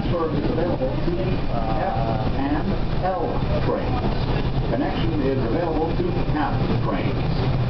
transfer is available to the F and L trains. Connection is available to F trains.